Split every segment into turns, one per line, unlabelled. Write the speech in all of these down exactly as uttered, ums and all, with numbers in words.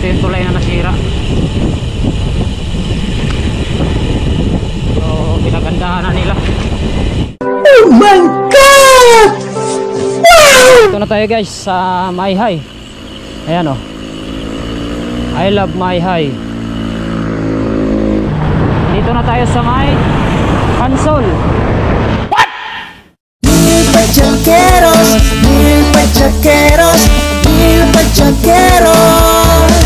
ito yung tulay na nasira. So pinagandahan na nila.
Oh my God! Wow!
Ito na tayo guys sa Mayhay. Ayan o, I love Mayhay. Dito na tayo sa may Pansol.
What? Mil pachanqueros, mil pachanqueros, mil pachanqueros,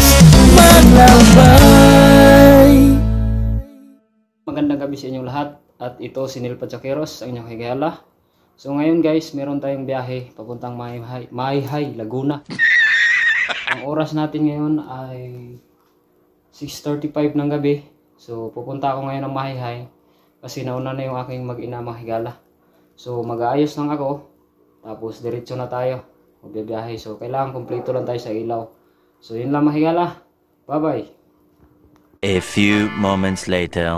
maglambay.
Magandang gabi sa inyong lahat. At ito si Nil Pachaqueros, ang inyong higala. So ngayon guys, meron tayong biyahe papuntang Mayhay, Mayhay, Laguna. Ang oras natin ngayon ay six thirty-five ng gabi. So pupunta ako ngayon ng Mayhay kasi nauna na yung aking mag-ina mga higala. So mag-aayos lang ako, tapos diretso na tayo magbibiyahe. So kailangan kumpleto lang tayo sa ilaw. So yun lang mga higala. Bye bye.
A few moments later.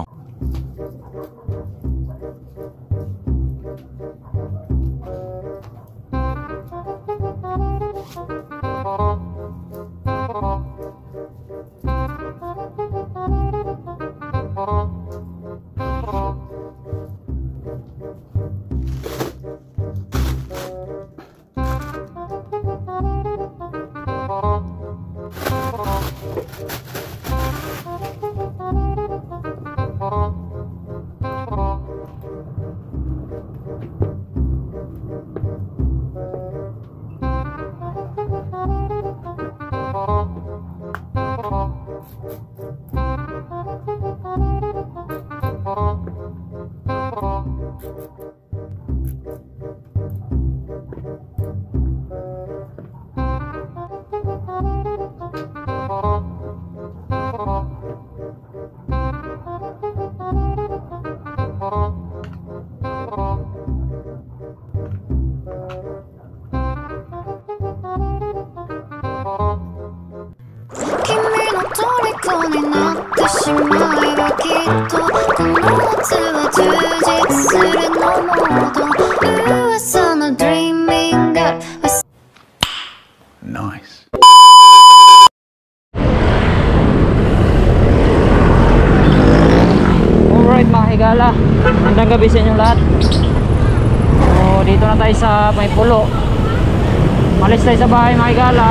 Nice.
Alright mga higala, magandang gabi sa inyong lahat. So dito na tayo sa may pulo. Malis tayo sa bahay mga higala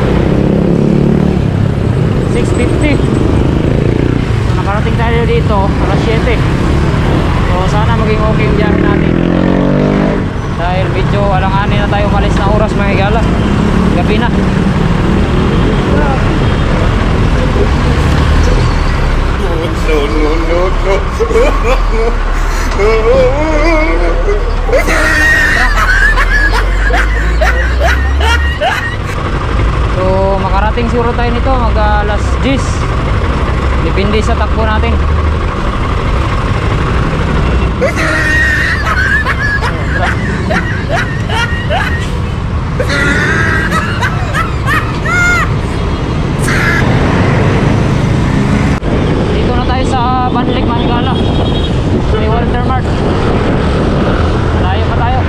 six fifty. So nakarating tayo dito alas seven. So sana maging okay yung biyahe natin, dahil medyo alanganin na tayo malis na oras mga higala. Gabi na.
No, no, no, no.
So makarating siguro tayo nito mag alas ten. Depende sa takbo natin. Dito na tayo sa Banlik Manigala, may Walter Mart. Layo pa tayo.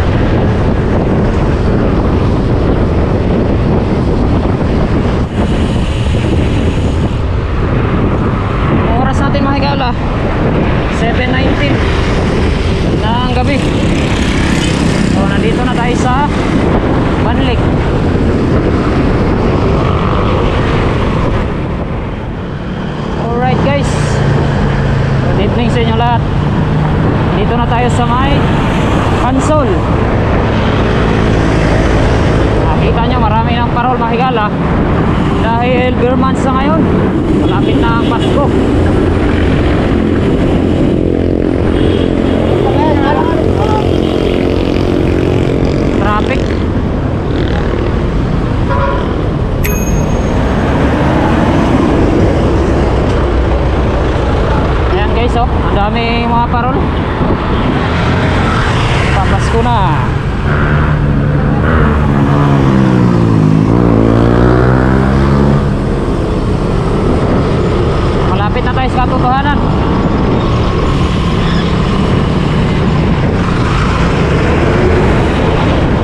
Ang oras natin mga higala seven nineteen ng gabi. So nandito na tayo sa Banlik. Alright guys, good evening sa inyo lahat. Dito na tayo sa may Pansol. Nakita nyo marami ng parol mga higala, dahil beer months na ngayon, malapit na ang Pasko. Traffic. Ayan guys, oh, ang dami mga parol. Papasko na. Malapit na tayo sa katotohanan.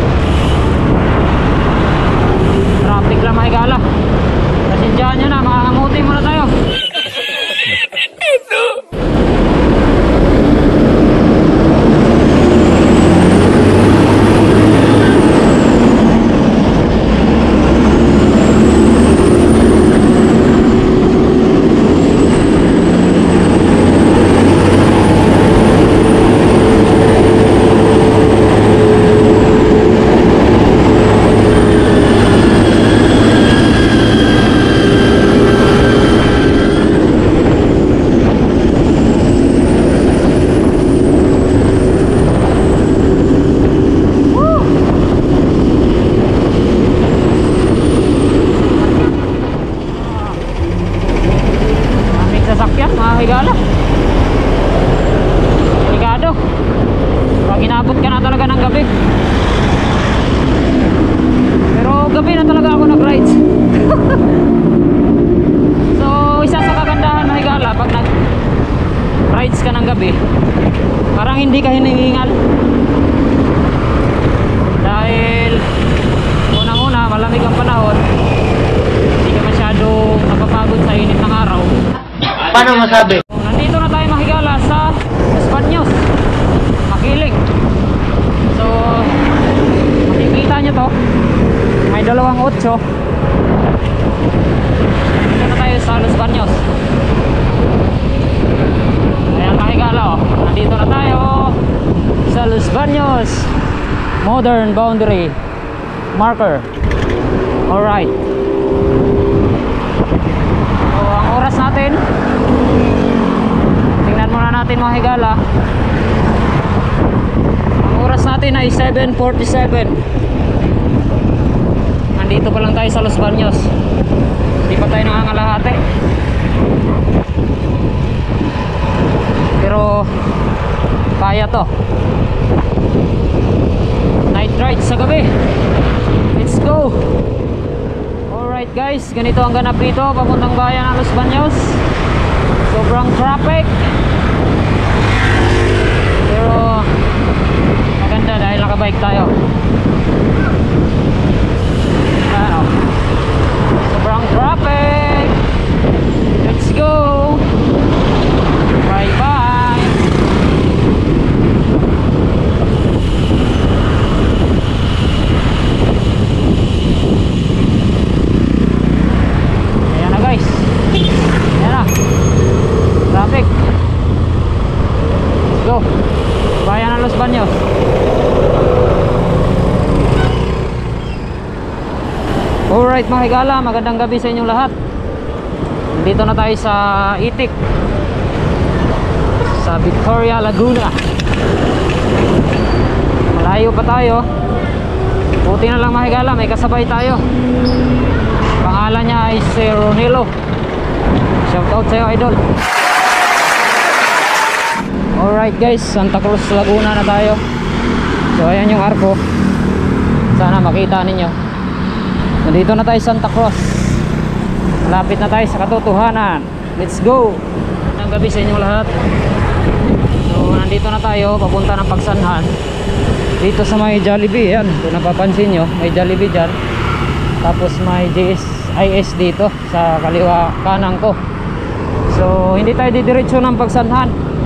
Traffic lang mga higala. Pasensyahan nyo na mga sasakyan mga higala. Delikado pag inabot ka na talaga ng gabi. Pero gabi na talaga ako nag rides. So isa sa kagandahan mga higala pag nag rides ka ng gabi, parang hindi ka hinihingal. Dahil unang-una malamig ang panahon, hindi ka masyadong napapagod sa init ng araw.
Paano masabi?
Nandito na tayo mahigala sa Espanyos, Makiling. So makikita nyo to, may dalawang otso. Dito na tayo sa Los Baños. Ayan mahigala, oh. Nandito na tayo sa Los Baños Modern Boundary Marker. Alright. So ang oras natin, tingnan muna natin mga higala. Ang oras natin ay seven forty-seven. Nandito pa lang tayo sa Los Baños. Hindi pa tayo nangangalahati. Pero kaya to. Night ride sa gabi. Let's go. Alright guys, ganito ang ganap dito papuntang bayan ng Los Baños. Sobrang traffic, pero maganda dahil nakabike tayo. Ano? Sobrang traffic. Let's go. Bye bye. Ayan na guys. Ayan na. Traffic. Let's go. Bayan ng Los Baños. Alright mga higala, magandang gabi sa inyong lahat. Dito na tayo sa Itik, sa Victoria, Laguna. Malayo pa tayo. Buti na lang mga higala, may kasabay tayo. Pangalan niya ay si Ronilo. Shout out sa'yo idol. Alright guys, Santa Cruz, Laguna na tayo. So ayan yung arko. Sana makita ninyo. Nandito na tayo sa Santa Cruz. Malapit na tayo sa katotohanan. Let's go. Ang gabi sa inyong lahat. So nandito na tayo papunta ng Pagsanhan. Dito sa may Jollibee. Yan, kung napapansin nyo, may Jollibee dyan. Tapos may J S I S dito sa kaliwa kanan ko. So hindi tayo didiretso ng Pagsanhan.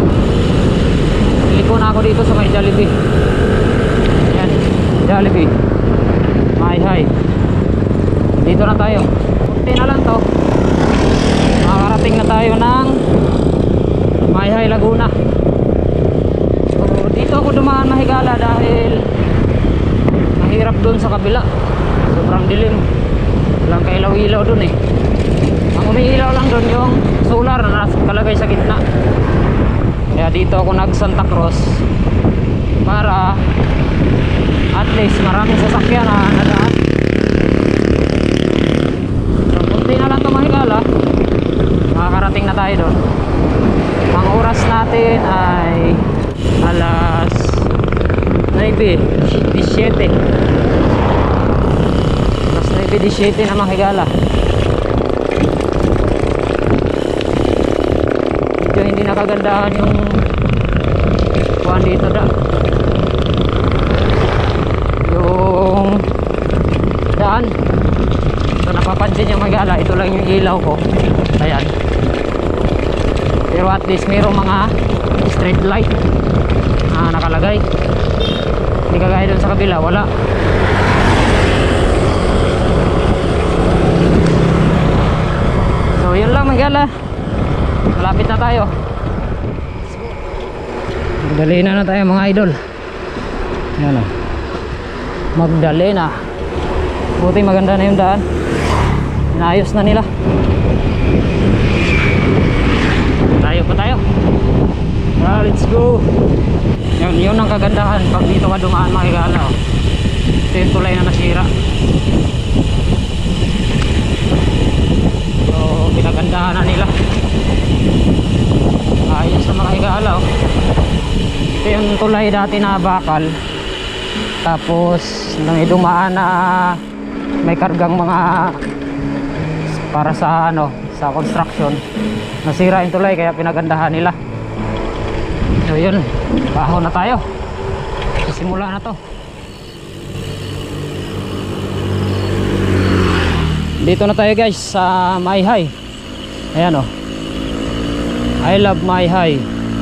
Iliko na ako dito sa may Jollibee. Yan, Jollibee Mahihay. Dito na tayo. Kunti na lang to. Makakarating na tayo ng Mahihay, Laguna. So dito ako dumaan mahigala dahil mahirap dun sa kabila. Sobrang dilim. Walang kailaw-ilaw dun eh. Ang umiilaw lang dun yung solar na nakalagay sa gitna. Kaya dito ako nag Santa Cruz para at least maraming sasakyan na nadaan. So kunti na lang ito mahigala, makakarating na tayo doon. Ang oras natin ay alas nueve diecisiete. Alas nueve diecisiete na mahigala. Medyo hindi nakagandahan yung kuhan dito da. Yung daan. So napapansin yung magala, ito lang yung ilaw ko. Ayan. Pero at least mayroong mga street light na nakalagay. Hindi kagaya dun sa kabila, wala. So yun lang magala. Malapit na tayo. Magdalena na tayo mga idol. Yan o, Magdalena. Buti maganda na yung daan. Inaayos na nila. Tayo pa tayo. Ah, let's go. Yun, yun ang kagandahan pag dito ka dumaan makikala. Ito yung tulay na nasira. So pinagandahan na nila. itong tulay dati na bakal, tapos nang idumaan na may kargang mga para sa ano, sa construction, nasira yung tulay kaya pinagandahan nila. So yun, baho na tayo, simula na to. Dito na tayo guys sa Mayhay. Ayan o, I love Mayhay.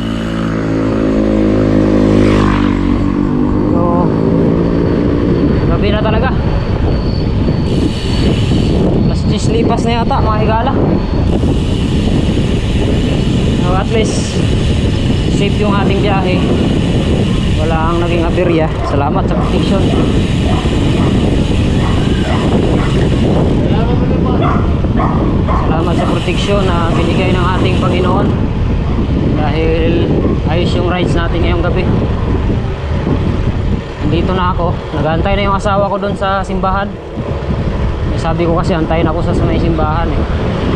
So gabi na talaga, alas diyes lipas na yata mga higala. So at least safe yung ating biyahe, wala ang naging aberya. Salamat sa protection. Salamat sa protection na binigay ng ating Panginoon, dahil ayos yung rides natin ngayong gabi. Dito na ako, nag-aantay na yung asawa ko doon sa simbahan. Sabi ko kasi antayin ako sa may simbahan eh.